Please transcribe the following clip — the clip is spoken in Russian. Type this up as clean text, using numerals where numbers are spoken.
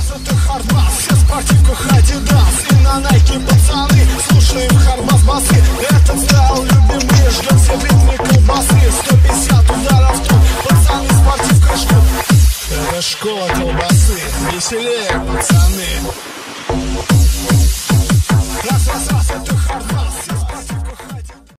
это хардбас. Все в спортивках Adidas и на Nike пацаны. Слушаем хардбас басы. Этот стайл любимый, ждем все в ритме колбасы. 150 ударов тут, пацаны в спортивках ждут. Это школа колбасы, веселее, пацаны. Раз, это хардбас.